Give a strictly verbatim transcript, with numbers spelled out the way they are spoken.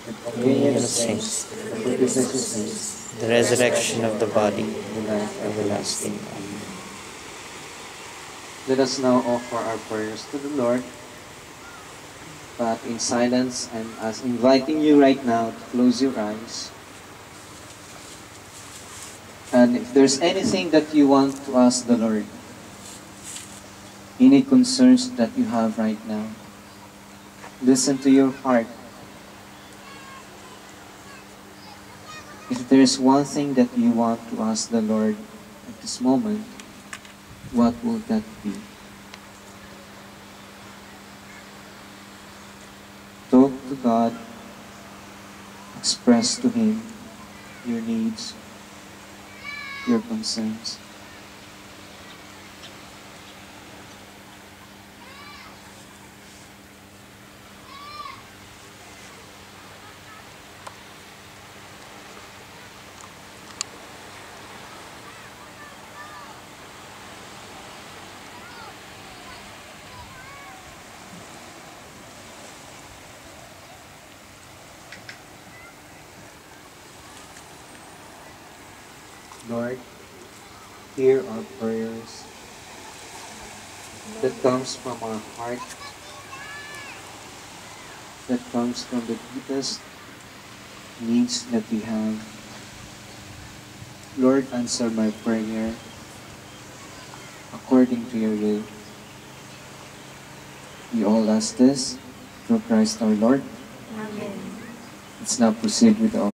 the communion of saints, the forgiveness of sins, the resurrection of the body, and the life everlasting. Amen. Let us now offer our prayers to the Lord, but in silence, and as inviting you right now to close your eyes. And if there's anything that you want to ask the Lord, any concerns that you have right now, listen to your heart. If there's one thing that you want to ask the Lord at this moment, what will that be? Talk to God, express to Him your needs, your concerns. Lord, hear our prayers that comes from our heart, that comes from the deepest needs that we have. Lord, answer my prayer according to your will. We all ask this through Christ our Lord. Amen. Let's now proceed with the